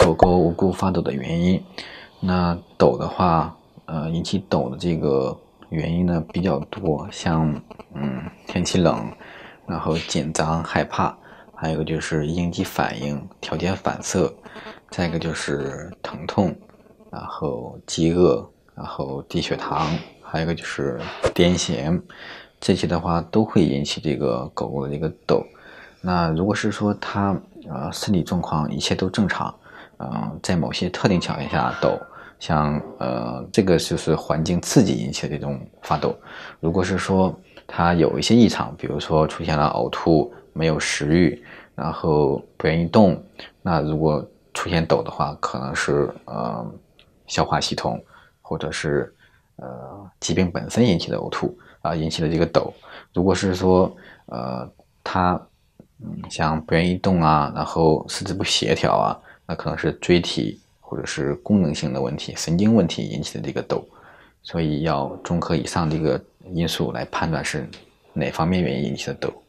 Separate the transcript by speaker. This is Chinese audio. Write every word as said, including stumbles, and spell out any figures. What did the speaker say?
Speaker 1: 狗狗无故发抖的原因。那抖的话，呃，引起抖的这个原因呢比较多，像嗯天气冷，然后紧张害怕，还有一个就是应激反应、条件反射，再一个就是疼痛，然后饥饿，然后低血糖，还有一个就是癫痫，这些的话都会引起这个狗狗的这个抖。那如果是说它呃身体状况一切都正常，呃，在某些特定条件下抖，像呃这个就是环境刺激引起的这种发抖。如果是说它有一些异常，比如说出现了呕吐、没有食欲，然后不愿意动，那如果出现抖的话，可能是呃消化系统或者是呃疾病本身引起的呕吐啊、呃、引起的这个抖。如果是说呃它嗯像不愿意动啊，然后四肢不协调啊，那可能是椎体或者是功能性的问题、神经问题引起的这个抖。所以要综合以上这个因素来判断是哪方面原因引起的抖。